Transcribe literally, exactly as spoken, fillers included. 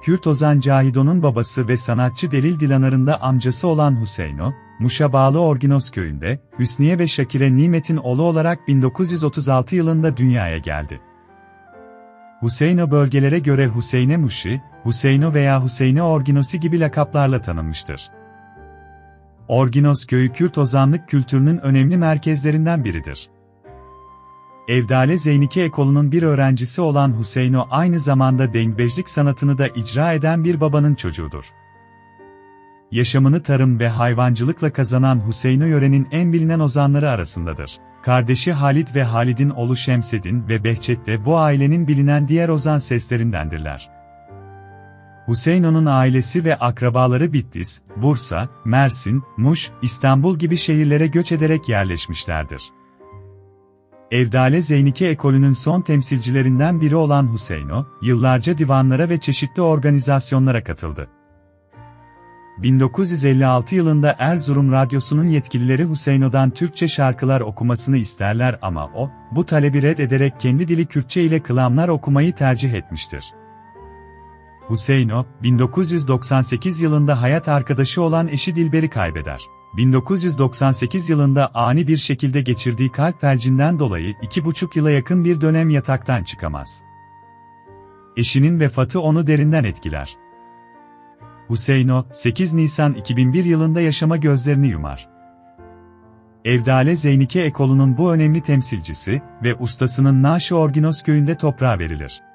Kürt ozan Cahido'nun babası ve sanatçı Delil Dilanar'ın da amcası olan Hüseyno, Muş'a bağlı Orginos köyünde, Hüsniye ve Şakire Nimet'in oğlu olarak bin dokuz yüz otuz altı yılında dünyaya geldi. Hüseyno bölgelere göre Hüseyne Muşi, Hüseyno veya Hüseyne Orginosi gibi lakaplarla tanınmıştır. Orginos köyü Kürt ozanlık kültürünün önemli merkezlerinden biridir. Evdale Zeynike Ekolu'nun bir öğrencisi olan Hüseyno aynı zamanda dengbejlik sanatını da icra eden bir babanın çocuğudur. Yaşamını tarım ve hayvancılıkla kazanan Hüseyno yörenin en bilinen ozanları arasındadır. Kardeşi Halit ve Halid'in oğlu Şemseddin ve Behçet de bu ailenin bilinen diğer ozan seslerindendirler. Hüseyno'nun ailesi ve akrabaları Bitlis, Bursa, Mersin, Muş, İstanbul gibi şehirlere göç ederek yerleşmişlerdir. Evdale Zeynike Ekolü'nün son temsilcilerinden biri olan Hüseyno, yıllarca divanlara ve çeşitli organizasyonlara katıldı. bin dokuz yüz elli altı yılında Erzurum Radyosu'nun yetkilileri Hüseyno'dan Türkçe şarkılar okumasını isterler ama o, bu talebi red ederek kendi dili Kürtçe ile kılamlar okumayı tercih etmiştir. Hüseyno, bin dokuz yüz doksan sekiz yılında hayat arkadaşı olan eşi Dilber'i kaybeder. bin dokuz yüz doksan sekiz yılında ani bir şekilde geçirdiği kalp felcinden dolayı iki buçuk yıla yakın bir dönem yataktan çıkamaz. Eşinin vefatı onu derinden etkiler. Hüseyno, sekiz Nisan iki bin bir yılında yaşama gözlerini yumar. Evdale Zeynike Ekolu'nun bu önemli temsilcisi ve ustasının naaşı Orginos köyünde toprağa verilir.